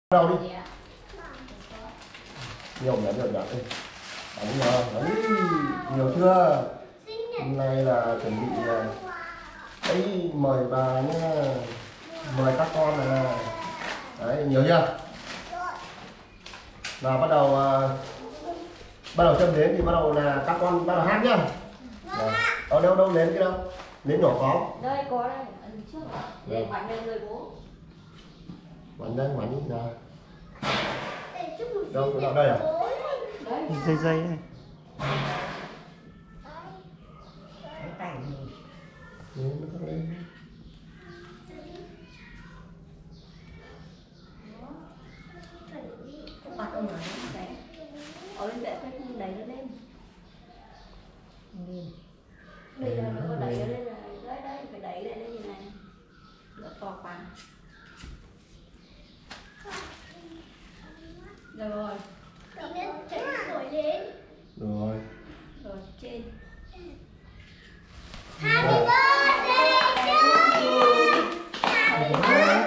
Đâu đi. Nhiều nhỉ, nhiều nhỉ. Nhiều chưa? Hôm nay là chuẩn bị là ấy, mời bà nhá, mời các con là đấy, nhiều chưa? Nào bắt đầu châm đến thì bắt đầu là các con bắt đầu hát nhá. Ở đâu nến cái đâu? Nến nhỏ có. Đây có đây, ấn trước. Để bắn lên người bố. Bắn đây, bắn đi nào. Đâu, ở đây à? Dây dây này. Mặt ông nói đấy. Ở lên vẽ phải đẩy nó lên. Đây là nó có đẩy nó lên này. Đấy, phải đẩy lên như này. Được to quá. Rồi. Rồi. Rồi trên. Happy birthday to you. Happy birthday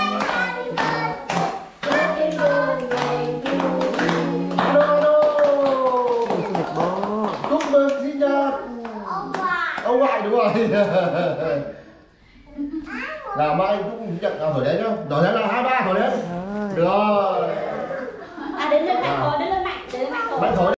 to you. Alo. Bố. Chúc mừng sinh nhật. Ông ngoại đúng rồi. Là mai cũng sinh nhật nào thổi đấy nhá. Thổi đấy là 23 thổi đấy. Được rồi. À đến lên mạnh thôi, đến lên mạnh thôi. Mạnh thổi.